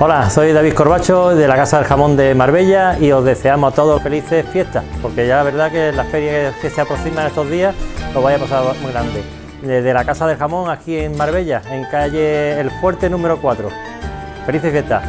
Hola, soy David Corbacho de la Casa del Jamón de Marbella y os deseamos a todos felices fiestas, porque ya la verdad que la feria que se aproxima en estos días os vaya a pasar muy grande. Desde la Casa del Jamón aquí en Marbella, en calle El Fuerte número 4. Felices fiestas.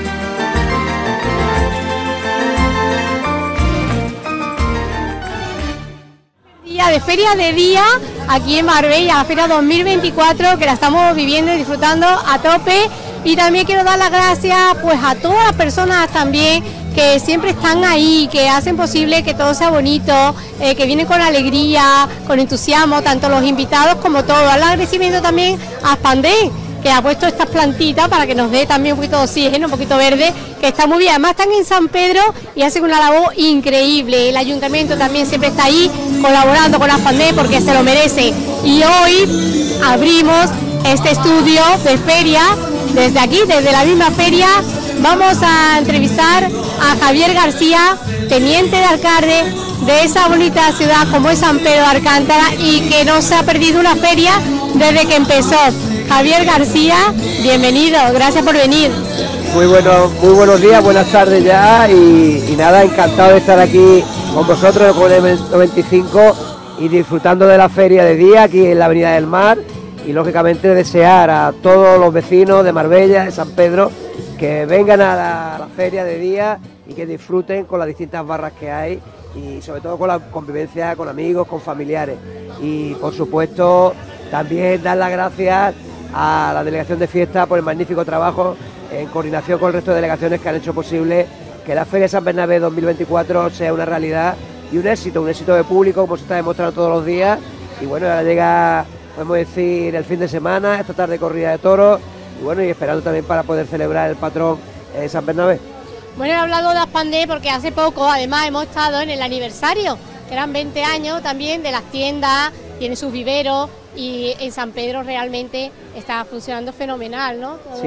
De feria de día aquí en Marbella, la feria 2024, que la estamos viviendo y disfrutando a tope. Y también quiero dar las gracias pues a todas las personas también que siempre están ahí, que hacen posible que todo sea bonito, que vienen con alegría, con entusiasmo, tanto los invitados como todos. Al agradecimiento también a Spandén, que ha puesto estas plantitas para que nos dé también un poquito de oxígeno, un poquito verde, que está muy bien. Además están en San Pedro y hacen una labor increíble. El ayuntamiento también siempre está ahí colaborando con Spandén porque se lo merece. Y hoy abrimos este estudio de feria, desde aquí, desde la misma feria. Vamos a entrevistar a Javier García, teniente de alcalde de esa bonita ciudad como es San Pedro de Alcántara, y que no se ha perdido una feria desde que empezó. Javier García, bienvenido, gracias por venir. Muy buenos días, buenas tardes ya, y nada, encantado de estar aquí con vosotros con el 95 y disfrutando de la feria de día aquí en la Avenida del Mar, y lógicamente desear a todos los vecinos de Marbella, de San Pedro, que vengan a la feria de día y que disfruten con las distintas barras que hay, y sobre todo con la convivencia con amigos, con familiares. Y por supuesto también dar las gracias a la Delegación de Fiesta por el magnífico trabajo en coordinación con el resto de delegaciones que han hecho posible que la Feria San Bernabé 2024 sea una realidad y un éxito de público, como se está demostrando todos los días. Y bueno, ahora llega, podemos decir, el fin de semana, esta tarde corrida de toros, y bueno, y esperando también para poder celebrar el patrón San Bernabé. Bueno, he hablado de Spandén porque hace poco además hemos estado en el aniversario, que eran 20 años también de las tiendas, tiene sus viveros, y en San Pedro realmente está funcionando fenomenal, ¿no? Sí,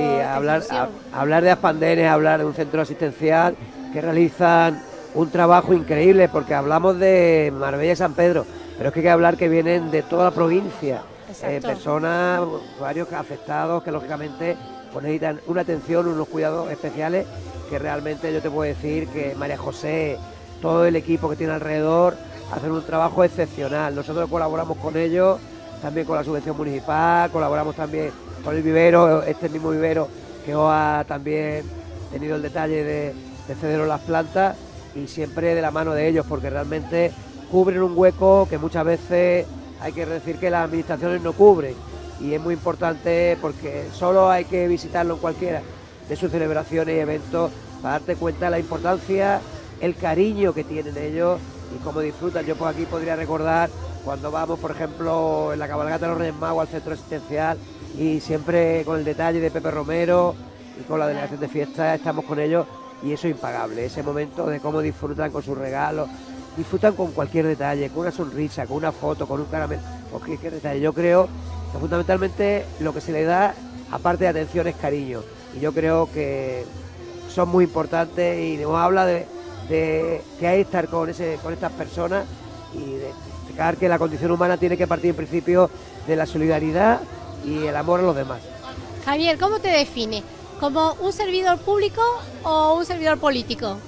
hablar de Spandén es hablar de un centro asistencial que realizan un trabajo increíble, porque hablamos de Marbella y San Pedro, pero es que hay que hablar que vienen de toda la provincia, personas, usuarios afectados que lógicamente pues necesitan una atención, unos cuidados especiales, que realmente yo te puedo decir que María José, todo el equipo que tiene alrededor, hacen un trabajo excepcional. Nosotros colaboramos con ellos, también con la subvención municipal, colaboramos también con el vivero, este mismo vivero que os ha también tenido el detalle de cederos las plantas, y siempre de la mano de ellos, porque realmente cubren un hueco que muchas veces hay que decir que las administraciones no cubren, y es muy importante porque solo hay que visitarlo en cualquiera de sus celebraciones y eventos para darte cuenta de la importancia, el cariño que tienen ellos y cómo disfrutan. Yo por aquí podría recordar cuando vamos, por ejemplo, en la cabalgata de los Reyes Magos al centro asistencial, y siempre con el detalle de Pepe Romero y con la Delegación de Fiesta estamos con ellos, y eso es impagable, ese momento de cómo disfrutan con sus regalos, disfrutan con cualquier detalle, con una sonrisa, con una foto, con un caramelo, cualquier detalle. Yo creo que fundamentalmente lo que se le da, aparte de atención, es cariño, y yo creo que son muy importantes, y nos habla de que hay que estar con estas personas, y de explicar que la condición humana tiene que partir en principio de la solidaridad y el amor a los demás. Javier, ¿cómo te define? ¿Como un servidor público o un servidor político?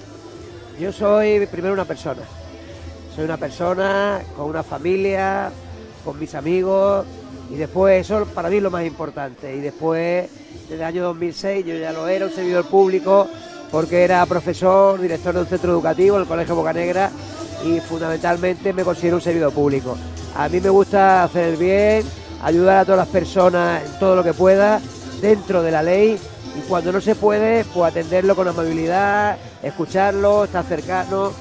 Yo soy primero una persona. Soy una persona con una familia, con mis amigos, y después eso para mí es lo más importante. Y después, desde el año 2006, yo ya lo era, un servidor público, porque era profesor, director de un centro educativo, el Colegio Bocanegra, y fundamentalmente me considero un servidor público. A mí me gusta hacer el bien, ayudar a todas las personas en todo lo que pueda, dentro de la ley, y cuando no se puede, pues atenderlo con amabilidad, escucharlo, estar cercano,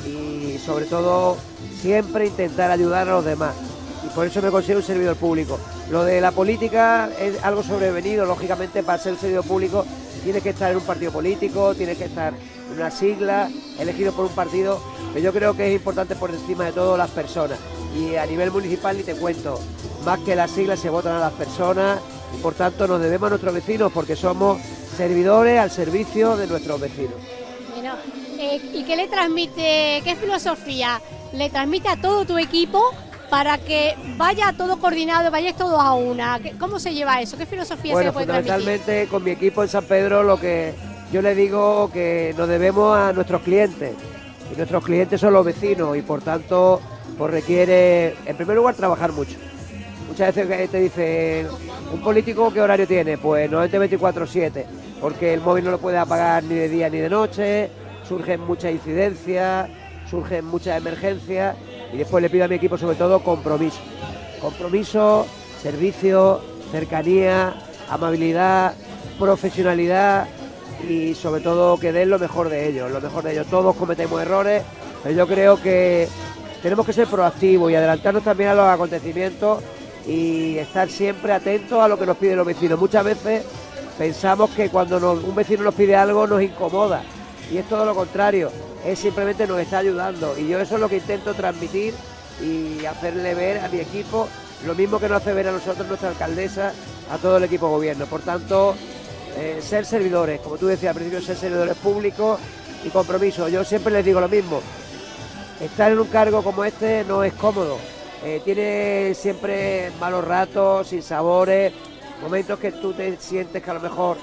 y sobre todo siempre intentar ayudar a los demás. Y por eso me considero un servidor público. Lo de la política es algo sobrevenido, lógicamente. Para ser servidor público tienes que estar en un partido político, tienes que estar en una sigla, elegido por un partido, pero yo creo que es importante por encima de todo las personas. Y a nivel municipal ni te cuento, más que las siglas se votan a las personas, y por tanto nos debemos a nuestros vecinos, porque somos servidores al servicio de nuestros vecinos. Bueno, ¿y qué le transmite, qué filosofía le transmite a todo tu equipo para que vaya todo coordinado, vayáis todos a una? ¿Cómo se lleva eso? ¿Qué filosofía se le puede transmitir? Fundamentalmente con mi equipo en San Pedro lo que yo le digo que nos debemos a nuestros clientes, y nuestros clientes son los vecinos, y por tanto pues requiere, en primer lugar, trabajar mucho. Muchas veces te dicen, ¿un político qué horario tiene? Pues normalmente 24/7, porque el móvil no lo puede apagar ni de día ni de noche, surgen muchas incidencias, surgen muchas emergencias, y después le pido a mi equipo sobre todo compromiso. Compromiso, servicio, cercanía, amabilidad, profesionalidad y sobre todo que den lo mejor de ellos, lo mejor de ellos. Todos cometemos errores, pero yo creo que tenemos que ser proactivos y adelantarnos también a los acontecimientos y estar siempre atentos a lo que nos piden los vecinos. Muchas veces pensamos que cuando un vecino nos pide algo nos incomoda, y es todo lo contrario, es simplemente nos está ayudando, y yo eso es lo que intento transmitir y hacerle ver a mi equipo, lo mismo que nos hace ver a nosotros nuestra alcaldesa, a todo el equipo de gobierno. Por tanto, ser servidores, como tú decías al principio, ser servidores públicos y compromiso. Yo siempre les digo lo mismo, estar en un cargo como este no es cómodo, tiene siempre malos ratos, sinsabores, momentos que tú te sientes que a lo mejor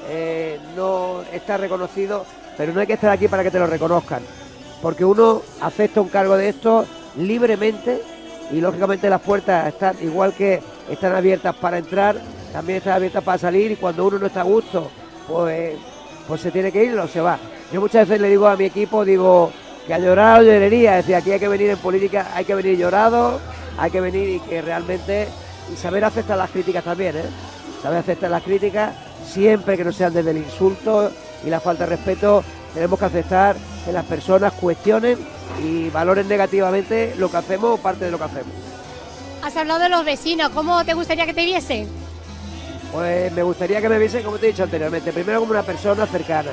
no estás reconocido, pero no hay que estar aquí para que te lo reconozcan, porque uno acepta un cargo de estos libremente y lógicamente las puertas están, igual que están abiertas para entrar, también están abiertas para salir, y cuando uno no está a gusto, pues se tiene que ir o se va. Yo muchas veces le digo a mi equipo, digo, que a llorar o llorería, es decir, aquí hay que venir en política, hay que venir llorado, hay que venir y que realmente, y saber aceptar las críticas también, saber aceptar las críticas, siempre que no sean desde el insulto y la falta de respeto. Tenemos que aceptar que las personas cuestionen y valoren negativamente lo que hacemos o parte de lo que hacemos. Has hablado de los vecinos, ¿cómo te gustaría que te viesen? Pues me gustaría que me viesen, como te he dicho anteriormente, primero como una persona cercana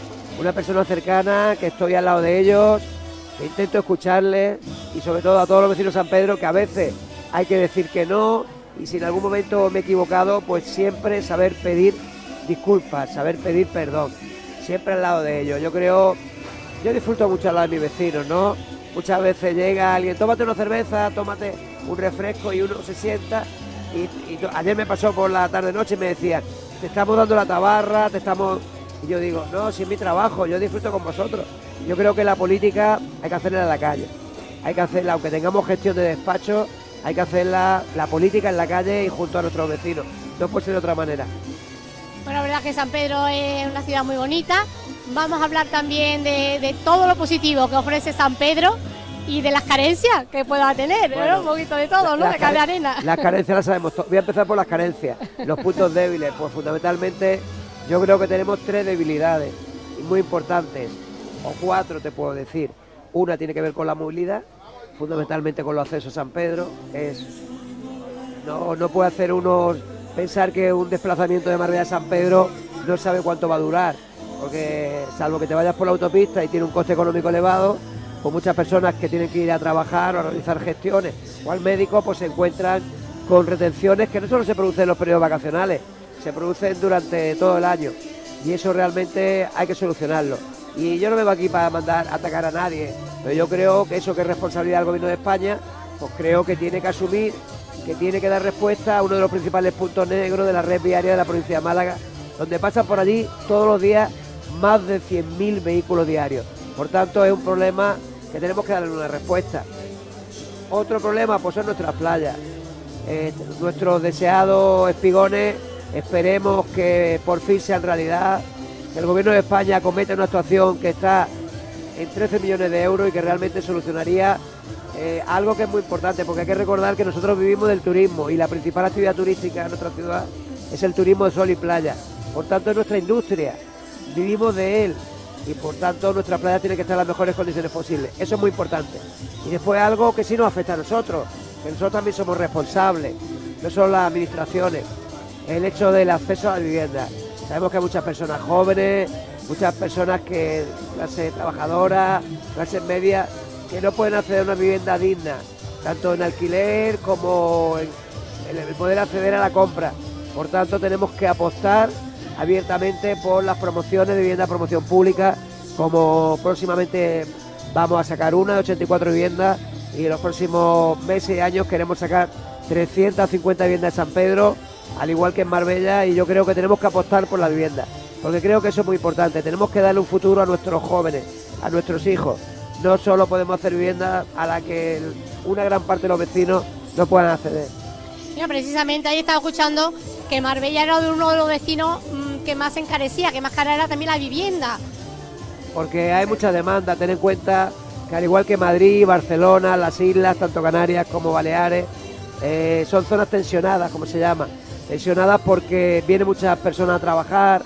que estoy al lado de ellos, que intento escucharles, y sobre todo a todos los vecinos de San Pedro, que a veces hay que decir que no, y si en algún momento me he equivocado, pues siempre saber pedir disculpas, saber pedir perdón, siempre al lado de ellos. Yo disfruto mucho al lado de mis vecinos, ¿no? Muchas veces llega alguien, tómate una cerveza, tómate un refresco, y uno se sienta, y ayer me pasó por la tarde-noche y me decían, te estamos dando la tabarra, y yo digo, no, si es mi trabajo, yo disfruto con vosotros. Yo creo que la política hay que hacerla en la calle, hay que hacerla, aunque tengamos gestión de despacho, hay que hacerla, la política en la calle y junto a nuestros vecinos, no puede ser de otra manera. Bueno, la verdad es que San Pedro es una ciudad muy bonita. Vamos a hablar también de todo lo positivo que ofrece San Pedro y de las carencias que pueda tener, bueno, ¿no? Un poquito de todo, ¿no? De cada arena. Las carencias las sabemos. Voy a empezar por las carencias. Los puntos débiles, pues fundamentalmente yo creo que tenemos 3 debilidades muy importantes, o 4 te puedo decir. Una tiene que ver con la movilidad, fundamentalmente con los accesos a San Pedro. No puede hacer pensar que un desplazamiento de Marbella a San Pedro no sabe cuánto va a durar, porque salvo que te vayas por la autopista y tiene un coste económico elevado, pues muchas personas que tienen que ir a trabajar o a realizar gestiones o al médico, pues se encuentran con retenciones que no solo se producen en los periodos vacacionales, se producen durante todo el año, y eso realmente hay que solucionarlo. Y yo no me voy aquí para mandar a atacar a nadie, pero yo creo que eso, que es responsabilidad del Gobierno de España, pues creo que tiene que asumir, que tiene que dar respuesta a uno de los principales puntos negros de la red viaria de la provincia de Málaga, donde pasan por allí todos los días más de 100.000 vehículos diarios. Por tanto, es un problema que tenemos que darle una respuesta. Otro problema, pues son nuestras playas. Nuestros deseados espigones, esperemos que por fin sean realidad, que el Gobierno de España cometa una actuación que está en 13 millones de euros y que realmente solucionaría algo que es muy importante, porque hay que recordar que nosotros vivimos del turismo, y la principal actividad turística de nuestra ciudad es el turismo de sol y playa. Por tanto, es nuestra industria, vivimos de él, y por tanto nuestras playas tienen que estar en las mejores condiciones posibles. Eso es muy importante. Y después algo que sí nos afecta a nosotros, que nosotros también somos responsables, no solo las administraciones, el hecho del acceso a la vivienda. Sabemos que hay muchas personas jóvenes, muchas personas que, clase trabajadora, clase media, que no pueden acceder a una vivienda digna, tanto en alquiler como en el poder acceder a la compra. Por tanto, tenemos que apostar abiertamente por las promociones de vivienda, promoción pública, como próximamente vamos a sacar una de 84 viviendas, y en los próximos meses y años queremos sacar 350 viviendas en San Pedro, al igual que en Marbella, y yo creo que tenemos que apostar por la vivienda. porque creo que eso es muy importante. Tenemos que darle un futuro a nuestros jóvenes, a nuestros hijos. No solo podemos hacer viviendas a la que una gran parte de los vecinos no puedan acceder. Mira, precisamente ahí estaba escuchando que Marbella era uno de los vecinos que más se encarecía, que más cara era también la vivienda. Porque hay mucha demanda. Ten en cuenta que al igual que Madrid, Barcelona, las islas, tanto Canarias como Baleares, son zonas tensionadas, como se llama. Tensionadas porque vienen muchas personas a trabajar,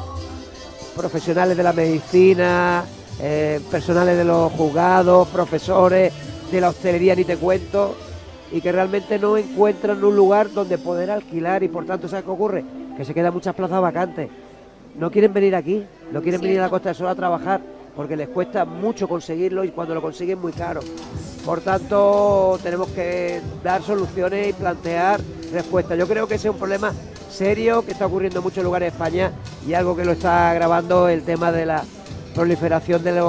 profesionales de la medicina, personales de los juzgados, profesores de la hostelería, ni te cuento, y que realmente no encuentran un lugar donde poder alquilar, y por tanto, ¿sabes qué ocurre? Que se quedan muchas plazas vacantes. No quieren venir aquí, no quieren venir a la Costa del Sol a trabajar, porque les cuesta mucho conseguirlo y cuando lo consiguen muy caro. Por tanto, tenemos que dar soluciones y plantear respuestas. Yo creo que ese es un problema serio que está ocurriendo en muchos lugares de España y algo que lo está agravando el tema de la proliferación de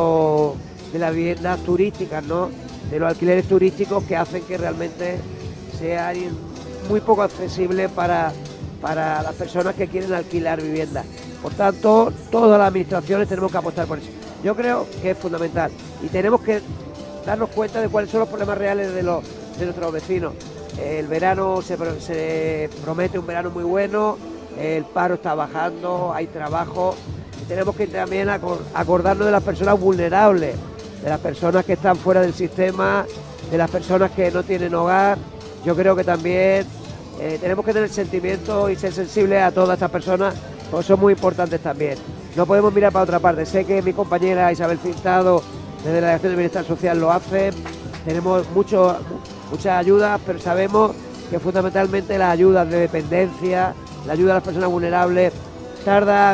las viviendas turísticas, ¿no? De los alquileres turísticos, que hacen que realmente sea muy poco accesible para las personas que quieren alquilar viviendas. Por tanto, todas las administraciones tenemos que apostar por eso. Yo creo que es fundamental y tenemos que darnos cuenta de cuáles son los problemas reales de nuestros vecinos. El verano se promete un verano muy bueno, el paro está bajando, hay trabajo. Y tenemos que también acordarnos de las personas vulnerables, de las personas que están fuera del sistema, de las personas que no tienen hogar. Yo creo que también tenemos que tener sentimientos y ser sensibles a todas estas personas, porque son muy importantes también. No podemos mirar para otra parte. Sé que mi compañera Isabel Cintado, desde la Delegación de Bienestar Social, lo hace. Tenemos muchas ayudas, pero sabemos que fundamentalmente las ayudas de dependencia, la ayuda a las personas vulnerables, tarda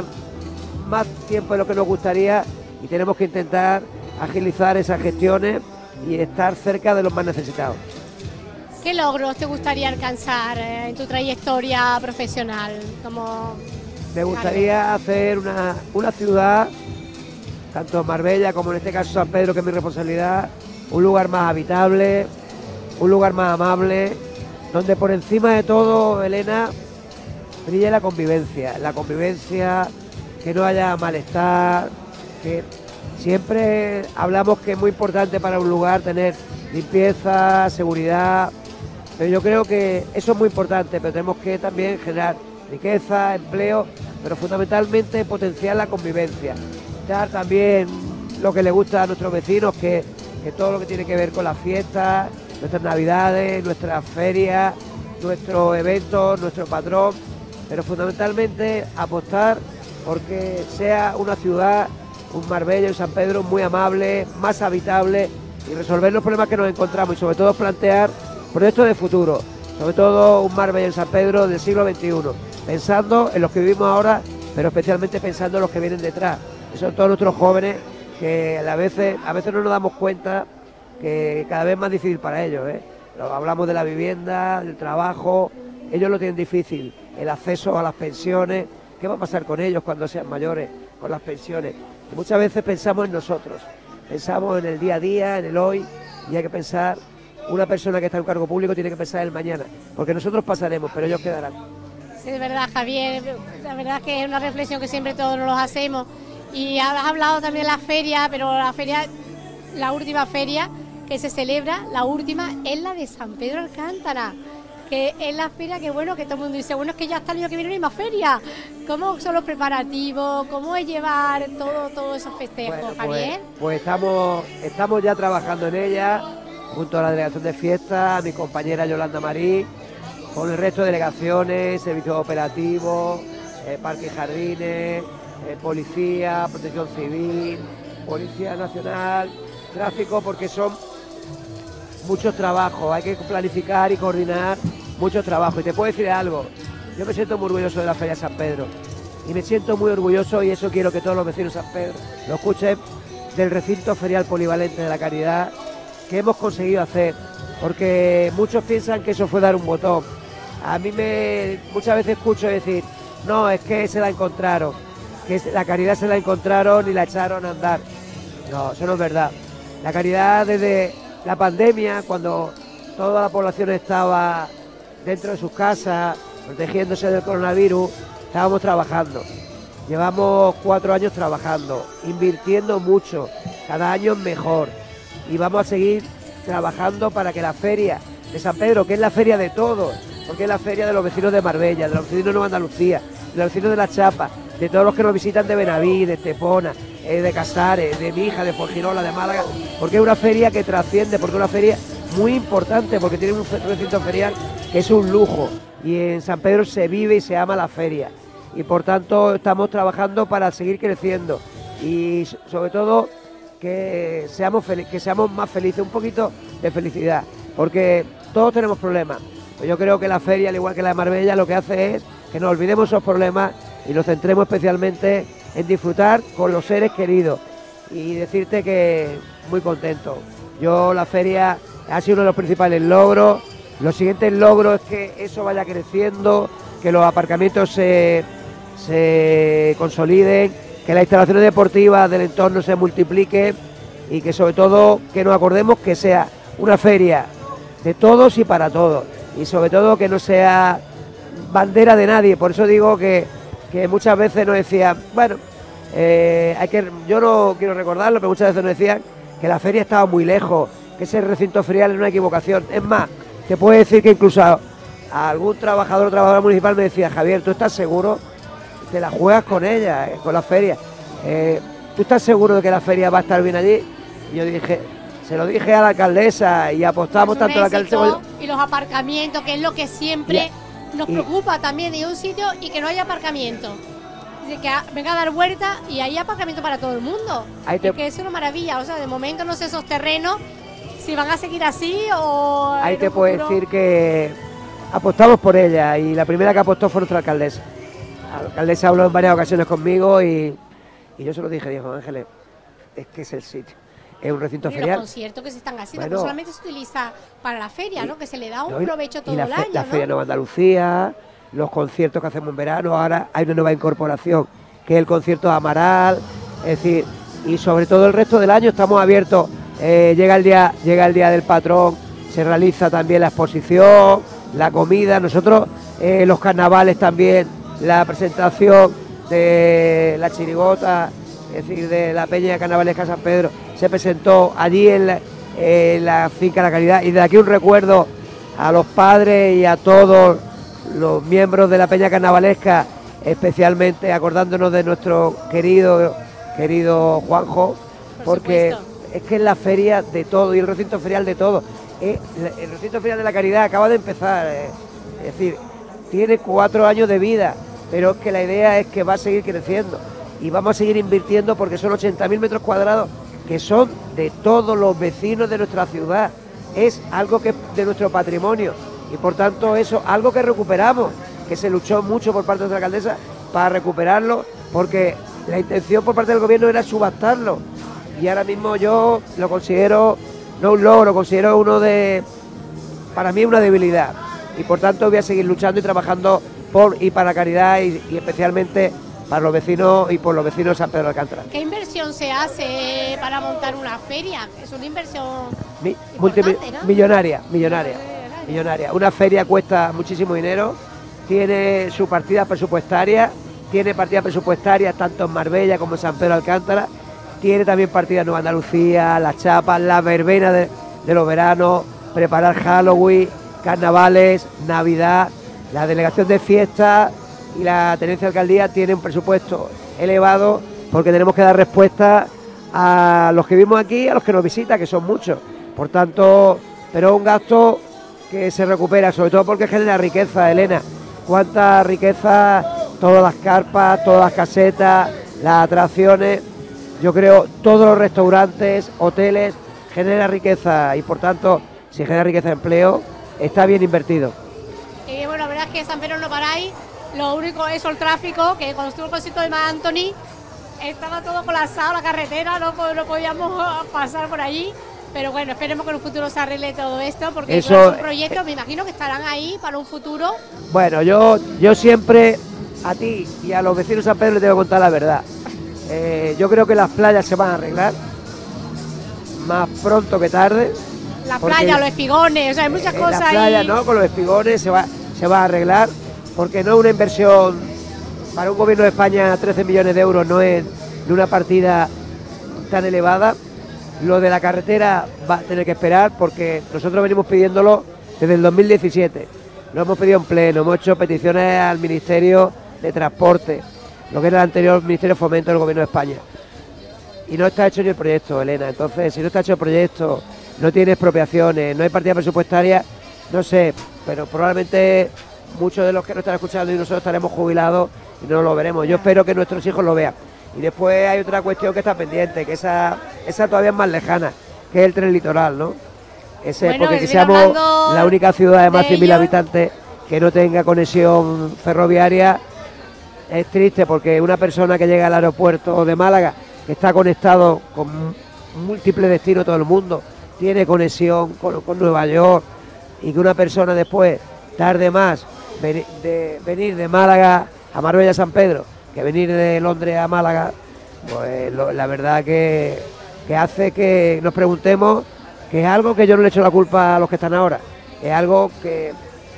más tiempo de lo que nos gustaría y tenemos que intentar agilizar esas gestiones y estar cerca de los más necesitados. ¿Qué logros te gustaría alcanzar en tu trayectoria profesional? Me gustaría hacer una ciudad, tanto Marbella como en este caso San Pedro, que es mi responsabilidad, un lugar más habitable, un lugar más amable, donde por encima de todo, Elena, brille la convivencia, que no haya malestar, que siempre hablamos que es muy importante para un lugar tener limpieza, seguridad, pero yo creo que eso es muy importante, pero tenemos que también generar riqueza, empleo, pero fundamentalmente potenciar la convivencia, dar también lo que le gusta a nuestros vecinos, que todo lo que tiene que ver con las fiestas, nuestras navidades, nuestras ferias, nuestros eventos, nuestro patrón, pero fundamentalmente apostar porque sea una ciudad, un Marbella y San Pedro muy amable, más habitable y resolver los problemas que nos encontramos y sobre todo plantear proyectos de futuro, sobre todo un Marbella y San Pedro del siglo XXI, pensando en los que vivimos ahora, pero especialmente pensando en los que vienen detrás, que son todos nuestros jóvenes que a veces no nos damos cuenta que cada vez es más difícil para ellos, Hablamos de la vivienda, del trabajo, ellos lo tienen difícil, el acceso a las pensiones, ¿qué va a pasar con ellos cuando sean mayores, con las pensiones? Y muchas veces pensamos en nosotros, pensamos en el día a día, en el hoy, y hay que pensar, una persona que está en un cargo público tiene que pensar en el mañana, porque nosotros pasaremos, pero ellos quedarán. Sí, es verdad, Javier, la verdad que es una reflexión que siempre todos nos hacemos. Y has hablado también de la feria, pero la última feria que se celebra, la última, es la de San Pedro Alcántara, que es la feria que bueno, que todo el mundo dice, bueno, es que ya hasta el año que viene no hay más feria. ¿Cómo son los preparativos? ¿Cómo es llevar todos esos festejos, bueno, Javier? Pues estamos ya trabajando en ella, junto a la Delegación de Fiestas, a mi compañera Yolanda Marí, con el resto de delegaciones, servicios operativos, parques y jardines, policía, protección civil, policía nacional, tráfico, porque son muchos trabajos, hay que planificar y coordinar muchos trabajos. Y te puedo decir algo, yo me siento muy orgulloso de la Feria de San Pedro y me siento muy orgulloso, y eso quiero que todos los vecinos de San Pedro lo escuchen, del recinto ferial polivalente de la Caridad que hemos conseguido hacer, porque muchos piensan que eso fue dar un botón. A mí muchas veces escucho decir, no, es que se la encontraron, que la Caridad se la encontraron y la echaron a andar. No, eso no es verdad. La Caridad, desde la pandemia, cuando toda la población estaba dentro de sus casas, protegiéndose del coronavirus, estábamos trabajando. llevamos 4 años trabajando, invirtiendo mucho, cada año mejor, y vamos a seguir trabajando para que la feria de San Pedro, que es la feria de todos, porque es la feria de los vecinos de Marbella, de los vecinos de Nueva Andalucía, de los vecinos de La Chapa, de todos los que nos visitan de Benaví, de Estepona, de Casares, de Mija, de Fuengirola, de Málaga, porque es una feria que trasciende, porque es una feria muy importante, porque tiene un recinto ferial que es un lujo, y en San Pedro se vive y se ama la feria, y por tanto estamos trabajando para seguir creciendo, y sobre todo que seamos más felices, un poquito de felicidad, porque todos tenemos problemas. Pues yo creo que la feria, al igual que la de Marbella, lo que hace es que nos olvidemos esos problemas y nos centremos especialmente en disfrutar con los seres queridos. Y decirte que muy contento. Yo, la feria ha sido uno de los principales logros. Los siguientes logros es que eso vaya creciendo, que los aparcamientos se consoliden, que las instalaciones deportivas del entorno se multipliquen y que sobre todo que nos acordemos que sea una feria de todos y para todos. Y sobre todo que no sea bandera de nadie. Por eso digo que muchas veces nos decían, bueno, yo no quiero recordarlo, pero muchas veces nos decían que la feria estaba muy lejos, que ese recinto ferial es una equivocación. Es más, te puedo decir que incluso a algún trabajador o trabajadora municipal me decía, Javier, ¿tú estás seguro? Te la juegas con ella, con la feria. ¿Tú estás seguro de que la feria va a estar bien allí? Y yo dije... Se lo dije a la alcaldesa y apostamos tanto a la alcaldesa. Y los aparcamientos, que es lo que siempre nos preocupa también, de un sitio y que no haya aparcamiento. Dice que venga a dar vuelta y hay aparcamiento para todo el mundo. Y que es una maravilla. O sea, de momento no sé esos terrenos si van a seguir así o... Ahí te puedo decir que apostamos por ella y la primera que apostó fue nuestra alcaldesa. La alcaldesa habló en varias ocasiones conmigo y yo se lo dije, dijo, Ángeles, es que es el sitio. Es un recinto ferial. Los conciertos que se están haciendo, bueno, solamente se utiliza para la feria, ¿no? Que se le da un provecho todo el año, la Feria Nueva Andalucía, los conciertos que hacemos en verano, ahora hay una nueva incorporación, que es el concierto de Amaral, es decir, y sobre todo el resto del año estamos abiertos, llega el día del patrón, se realiza también la exposición, la comida, nosotros los carnavales también, la presentación de la chirigota, es decir, de la Peña de Carnavalesca San Pedro, se presentó allí en la finca La Caridad, y de aquí un recuerdo a los padres y a todos los miembros de la Peña Carnavalesca, especialmente acordándonos de nuestro querido Juanjo, porque es que es la feria de todo y el recinto ferial de todo. El recinto ferial de La Caridad acaba de empezar, es decir, tiene 4 años de vida, pero es que la idea es que va a seguir creciendo y vamos a seguir invirtiendo porque son 80.000 metros cuadrados que son de todos los vecinos de nuestra ciudad. Es algo que es de nuestro patrimonio y por tanto eso, algo que recuperamos, que se luchó mucho por parte de la alcaldesa para recuperarlo, porque la intención por parte del gobierno era subastarlo y ahora mismo yo lo considero no un logro, considero para mí una debilidad y por tanto voy a seguir luchando y trabajando por y para la caridad y especialmente para los vecinos y por los vecinos de San Pedro de Alcántara. ¿Qué inversión se hace para montar una feria? Es una inversión millonaria. Una feria cuesta muchísimo dinero, tiene su partida presupuestaria, tiene partidas presupuestarias tanto en Marbella como en San Pedro de Alcántara, tiene también partidas en Nueva Andalucía, las chapas, la verbena de los veranos, preparar Halloween, carnavales, Navidad, la delegación de fiestas y la tenencia de alcaldía tiene un presupuesto elevado porque tenemos que dar respuesta a los que vivimos aquí, a los que nos visitan, que son muchos. Por tanto, pero es un gasto que se recupera, sobre todo porque genera riqueza, Elena. Cuánta riqueza, todas las carpas, todas las casetas, las atracciones, yo creo todos los restaurantes, hoteles, genera riqueza y por tanto, si genera riqueza de empleo, está bien invertido. Bueno, la verdad es que en San Pedro no paráis. Lo único es el tráfico, que cuando estuvo el concierto de Marc Anthony estaba todo colapsado, la carretera, no podíamos pasar por allí. Pero bueno, esperemos que en un futuro se arregle todo esto, porque es un proyecto, me imagino que estarán ahí para un futuro. Bueno, yo siempre a ti y a los vecinos de San Pedro les tengo que contar la verdad. Yo creo que las playas se van a arreglar más pronto que tarde. La playa, los espigones, o sea, hay muchas cosas ahí. La playa, ahí. ¿no? Con los espigones se va a arreglar, porque no es una inversión para un gobierno de España 13 millones de euros no es de una partida tan elevada. Lo de la carretera va a tener que esperar porque nosotros venimos pidiéndolo desde el 2017. Lo hemos pedido en pleno, hemos hecho peticiones al Ministerio de Transporte, lo que era el anterior Ministerio de Fomento del Gobierno de España. Y no está hecho ni el proyecto, Elena. Entonces, si no está hecho el proyecto, no tiene expropiaciones, no hay partida presupuestaria, no sé, pero probablemente muchos de los que nos están escuchando y nosotros estaremos jubilados y no lo veremos. Yo espero que nuestros hijos lo vean. Y después hay otra cuestión que está pendiente, que esa todavía es más lejana, que es el tren litoral, ¿no? Porque si seamos la única ciudad de más de 100.000 habitantes que no tenga conexión ferroviaria, es triste, porque una persona que llega al aeropuerto de Málaga, que está conectado con múltiples destinos todo el mundo, tiene conexión con Nueva York, y que una persona después tarde más venir de Málaga a Marbella San Pedro que venir de Londres a Málaga, pues la verdad que hace que nos preguntemos, que es algo que yo no le echo la culpa a los que están ahora, es algo que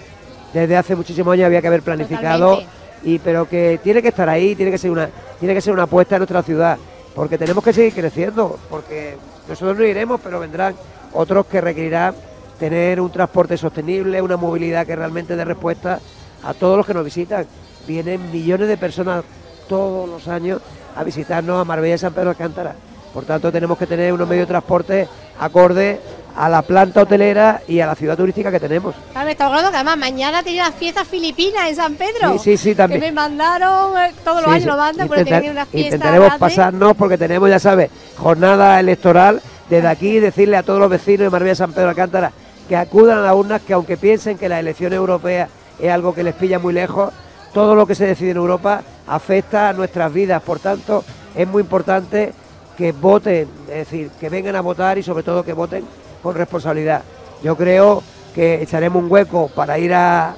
desde hace muchísimos años había que haber planificado, pero que tiene que estar ahí, tiene que ser una apuesta en nuestra ciudad, porque tenemos que seguir creciendo, porque nosotros no iremos, pero vendrán otros que requerirán tener un transporte sostenible, una movilidad que realmente dé respuesta a todos los que nos visitan. Vienen millones de personas todos los años a visitarnos a Marbella y San Pedro de Alcántara. Por tanto, tenemos que tener unos medios de transporte acorde a la planta hotelera y a la ciudad turística que tenemos. Claro, me está acordando que además mañana tiene las fiestas filipinas en San Pedro. Sí, también. Que me mandaron, todos los años lo mandan, pero tienen una fiesta intentaremos grande. pasarnos, porque tenemos, ya sabes, jornada electoral. Desde aquí decirle a todos los vecinos de Marbella y San Pedro de Alcántara que acudan a las urnas, que aunque piensen que las elecciones europeas es algo que les pilla muy lejos, todo lo que se decide en Europa afecta a nuestras vidas. Por tanto, es muy importante que voten, es decir, que vengan a votar y sobre todo que voten con responsabilidad. Yo creo que echaremos un hueco para ir a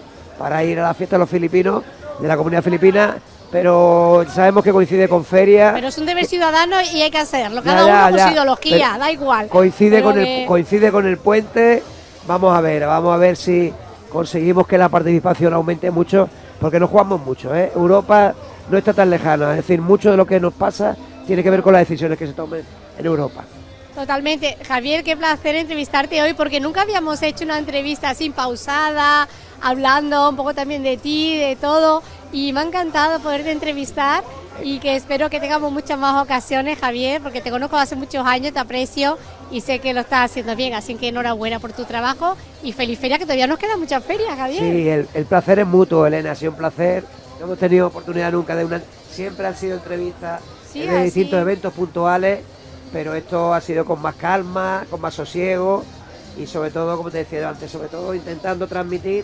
la fiesta de los filipinos, de la comunidad filipina, pero sabemos que coincide con feria. Pero es un deber ciudadano y hay que hacerlo, cada uno con su ideología, da igual. Coincide con el puente. Vamos a ver si conseguimos que la participación aumente mucho, porque nos jugamos mucho, ¿eh? Europa no está tan lejana, es decir, mucho de lo que nos pasa tiene que ver con las decisiones que se tomen en Europa. Totalmente. Javier, qué placer entrevistarte hoy, porque nunca habíamos hecho una entrevista así pausada, hablando un poco también de ti, de todo, y me ha encantado poderte entrevistar y que espero que tengamos muchas más ocasiones, Javier, porque te conozco hace muchos años, te aprecio y sé que lo estás haciendo bien, así que enhorabuena por tu trabajo y feliz feria, que todavía nos quedan muchas ferias, Javier. Sí, el placer es mutuo, Elena, ha sido un placer, no hemos tenido oportunidad nunca siempre han sido entrevistas de distintos eventos puntuales, pero esto ha sido con más calma, con más sosiego y sobre todo, como te decía antes, sobre todo intentando transmitir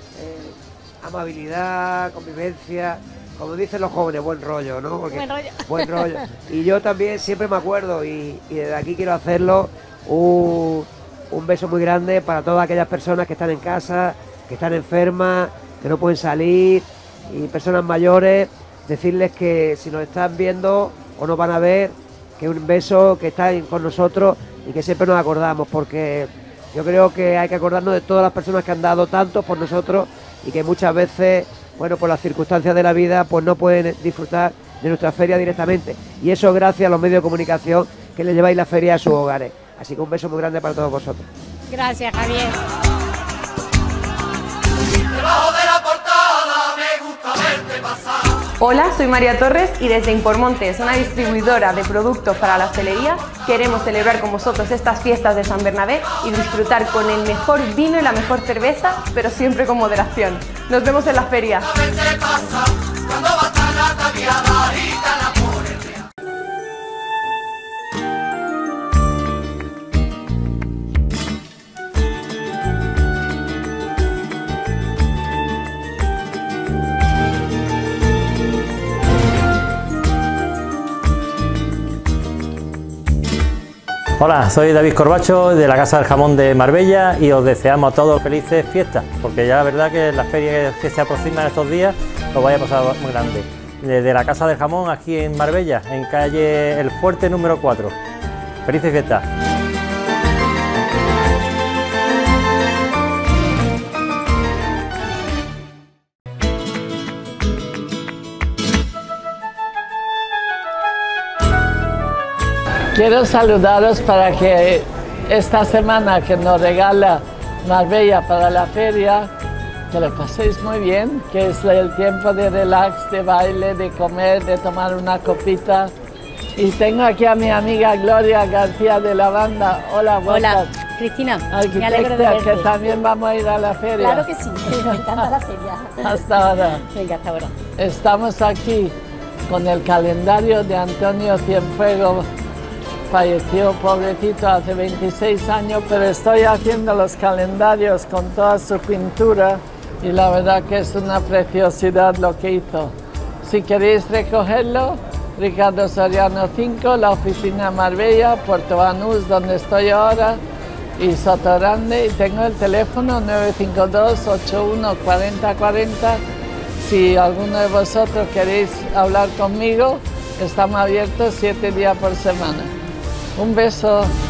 amabilidad, convivencia, como dicen los jóvenes, buen rollo, ¿no? Porque, buen rollo. Y yo también siempre me acuerdo, y desde aquí quiero hacerlo, un beso muy grande para todas aquellas personas que están en casa, que están enfermas, que no pueden salir, y personas mayores, decirles que si nos están viendo o nos van a ver, que un beso, que están con nosotros y que siempre nos acordamos, porque yo creo que hay que acordarnos de todas las personas que han dado tanto por nosotros y que muchas veces, bueno, por las circunstancias de la vida, pues no pueden disfrutar de nuestra feria directamente. Y eso gracias a los medios de comunicación que le lleváis la feria a sus hogares. Así que un beso muy grande para todos vosotros. Gracias, Javier. Debajo de la portada me gusta verte pasar. Hola, soy María Torres y desde Impormontes, una distribuidora de productos para la hostelería, queremos celebrar con vosotros estas fiestas de San Bernabé y disfrutar con el mejor vino y la mejor cerveza, pero siempre con moderación. Nos vemos en la feria. Hola, soy David Corbacho de la Casa del Jamón de Marbella y os deseamos a todos felices fiestas, porque ya la verdad que las ferias que se aproximan estos días os vaya a pasar muy grande. Desde la Casa del Jamón aquí en Marbella, en calle El Fuerte número 4. Felices fiestas. Quiero saludaros para que esta semana que nos regala Marbella para la feria, que lo paséis muy bien, que es el tiempo de relax, de baile, de comer, de tomar una copita. Y tengo aquí a mi amiga Gloria García de la banda. Hola, buenas. Hola, Cristina, me alegro de verte. Que también vamos a ir a la feria. Claro que sí, me encanta la feria. Hasta ahora. Venga, hasta ahora. Estamos aquí con el calendario de Antonio Cienfuegos. Falleció, pobrecito, hace 26 años, pero estoy haciendo los calendarios con toda su pintura y la verdad que es una preciosidad lo que hizo. Si queréis recogerlo, Ricardo Soriano 5, la oficina Marbella, Puerto Banús, donde estoy ahora, y Sotogrande, y tengo el teléfono 952-81-4040. Si alguno de vosotros queréis hablar conmigo, estamos abiertos 7 días por semana. Un beso.